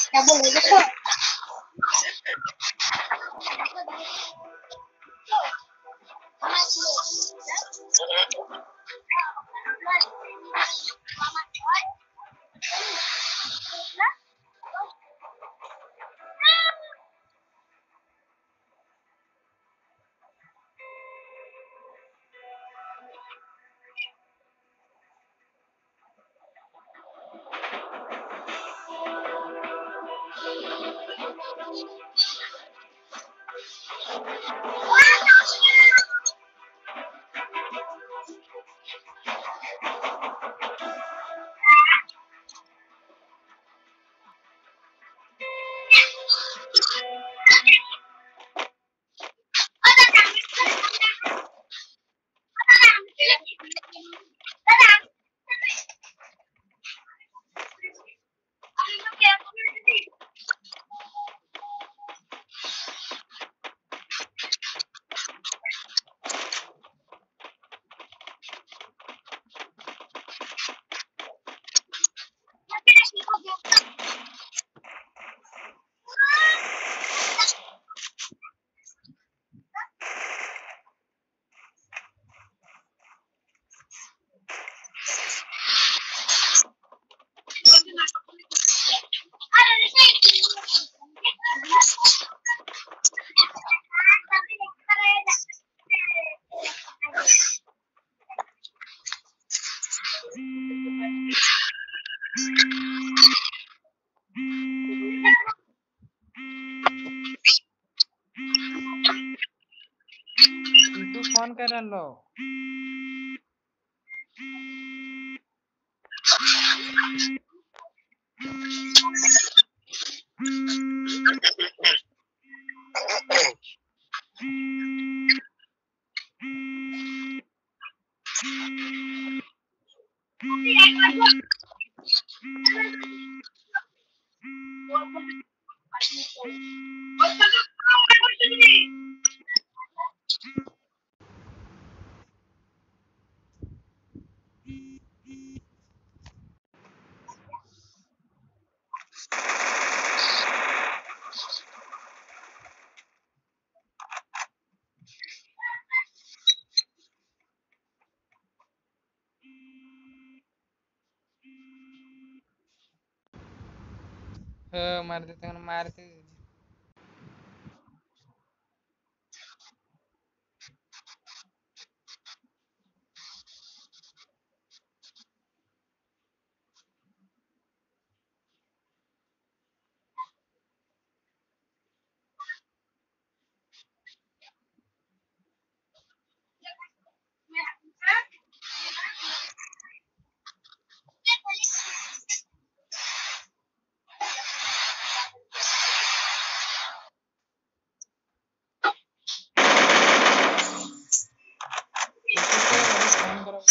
क्या बोल रहे हो? तू फोन कर लो मार देते मारते फोन करो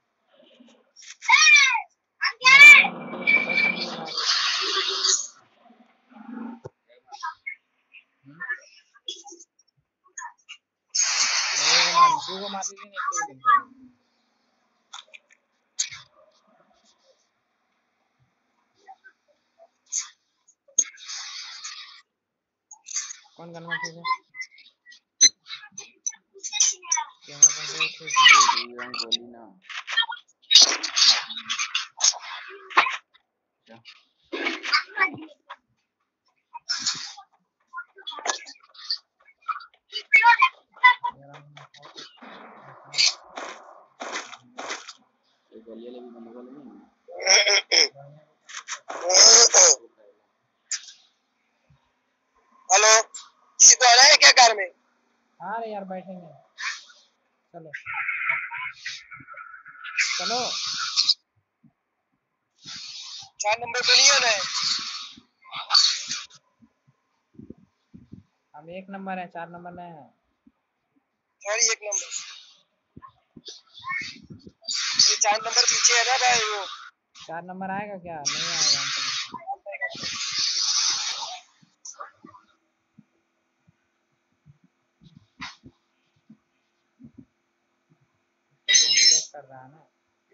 को मार दीजिए कौन गन में ठीक है गोली ना हेलो, किसी को आ रहा है क्या कार में? हाँ रे यार बैठेंगे चलो चलो 4 नंबर पे नहीं आना है। हम 1 नंबर है 4 नंबर में है सॉरी 1 नंबर ये 4 नंबर पीछे है ना भाई वो 4 नंबर आएगा क्या नहीं आएगा कर रहा है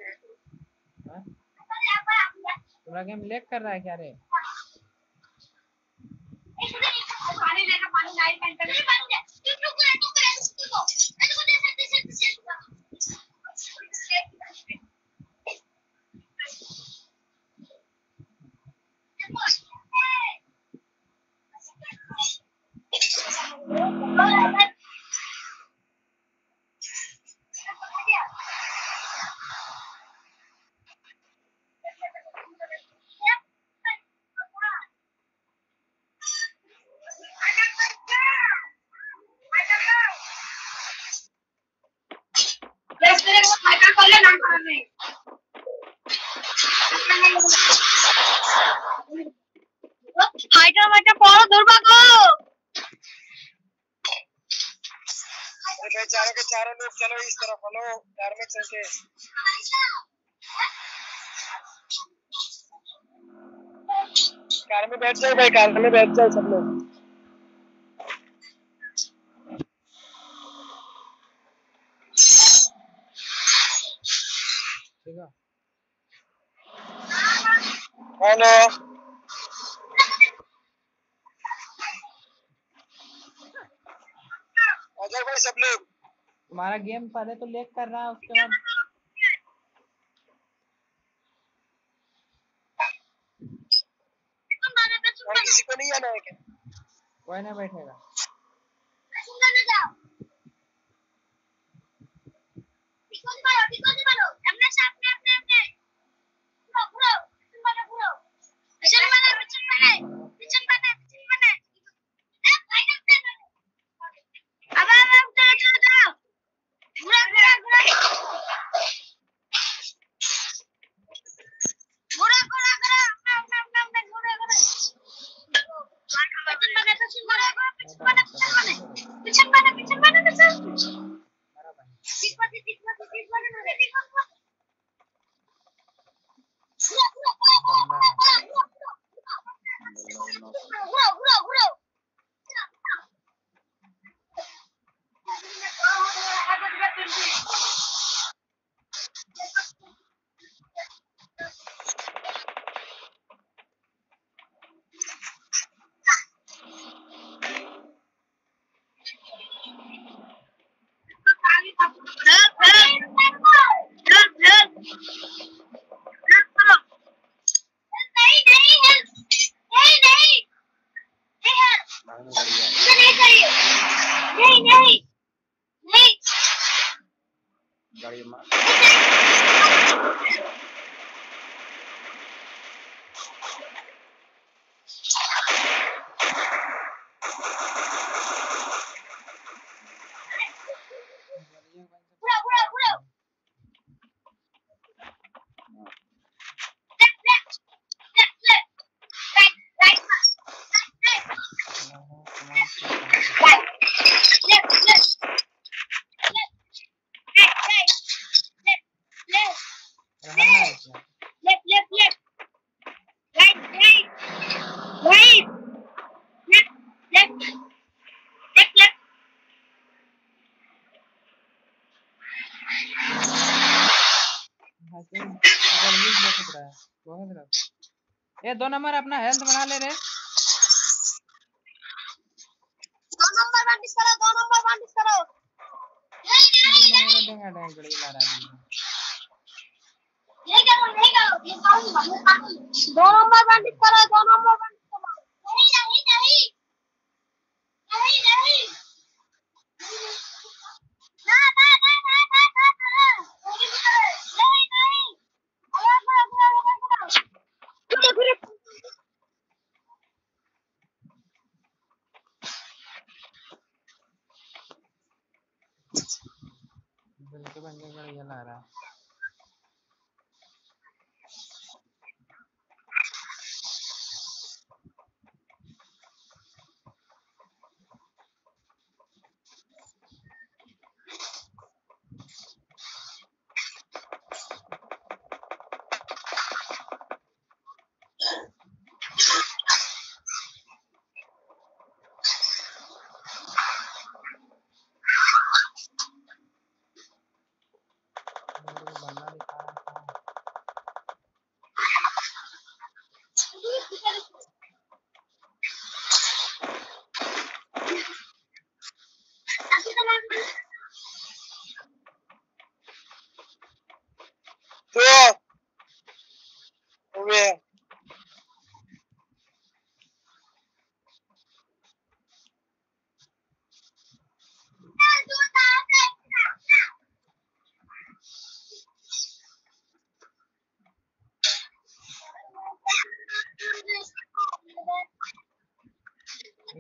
ना तुम्हारा गेम लेग कर रहा है क्या रे चारों के चारों लोग चलो इस तरफ, हेलो कार में चल के। कार में बैठ जाओ भाई, कार में बैठ जाओ सब लोग। हेलो आ जाओ भाई सब लोग। तुम्हारा गेम पहले तो लेक कर रहा है, उसके बाद किसी को नहीं आना है क्या? कोई नहीं बैठेगा। ये 2 नंबर अपना हेल्थ बढ़ा ले रे। 2 नंबर बांटिस करो, 2 नंबर बांटिस करो। ये करो, ये करो, ये 2 नंबर बांटिस करो, 2 नंबर बांटिस करो। नहीं नहीं नहीं नहीं नहीं ना ना ना ना ना ना नहीं नहीं बिल्कुल बंदे का ये ला रहा है।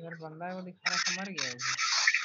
इधर बंदा है वो दिखा रहा था, मर गया है वो।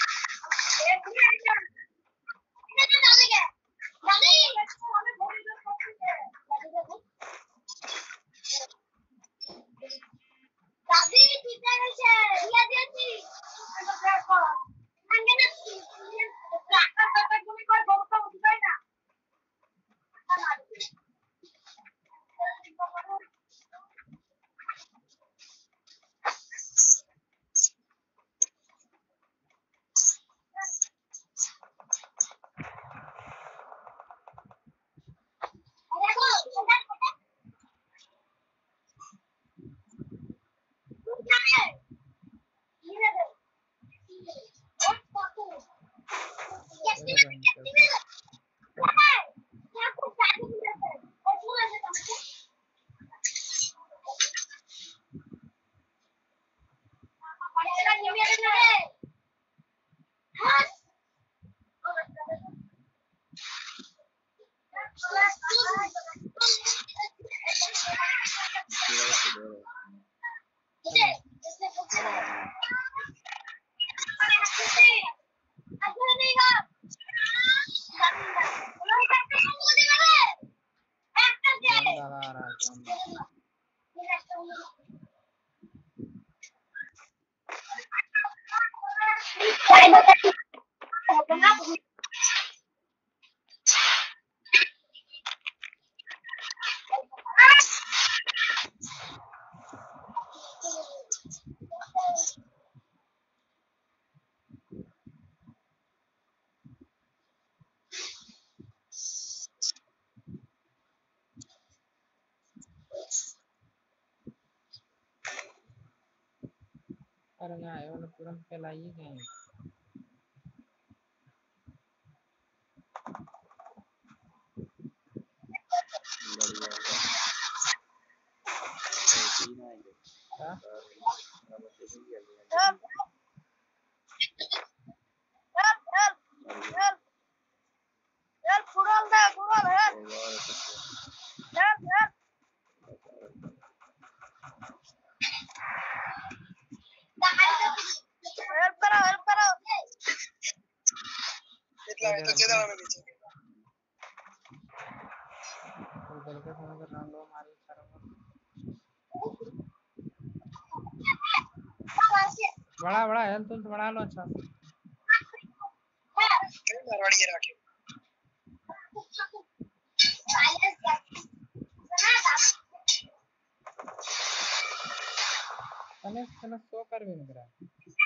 अरे आए वाला तुरंत फैलाइए गए। बड़ा बड़ा हेल्थ तो बढ़ा लो अच्छा। चलो सो कर भी नहीं रहा।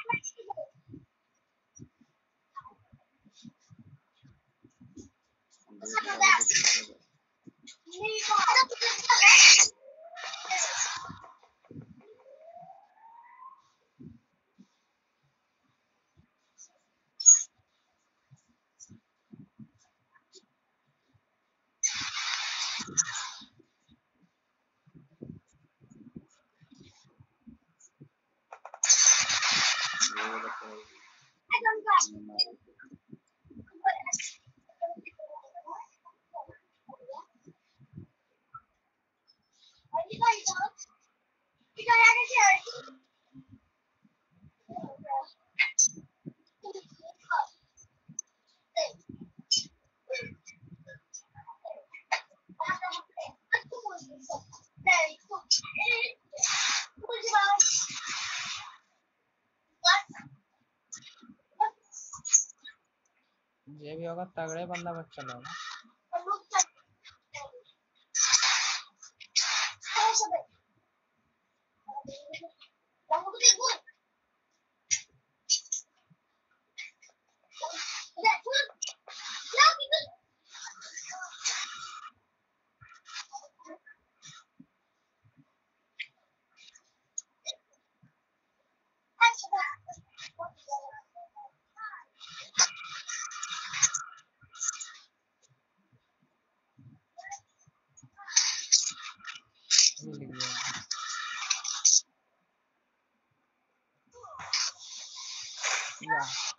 ये भी होगा तगड़े बंदा बच्चा लोग। Yeah.